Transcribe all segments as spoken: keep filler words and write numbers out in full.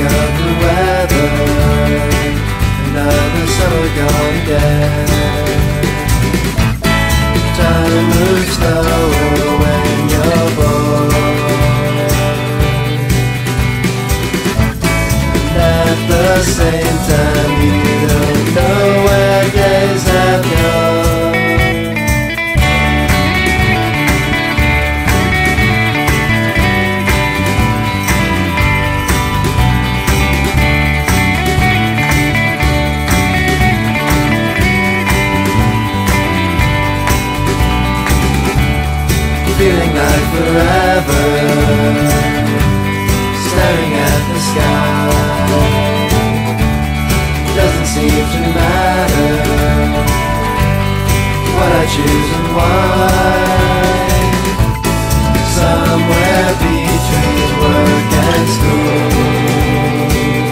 of the weather, another summer gone again. Time moves slower when you're bored, and at the same time you don't know where days have gone. Feeling like forever, staring at the sky. Doesn't seem to matter what I choose and why. Somewhere between work and school,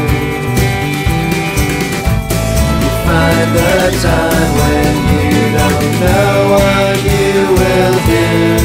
you find the time when you don't know what you will do.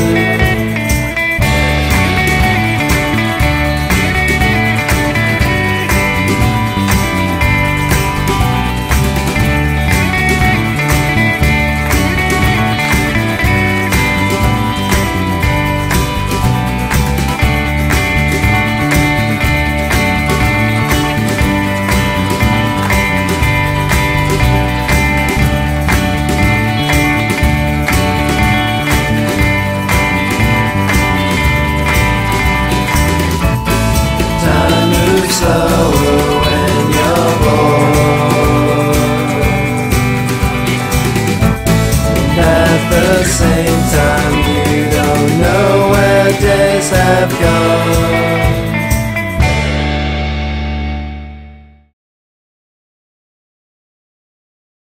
Slower when you're bored, and at the same time you don't know where days have gone.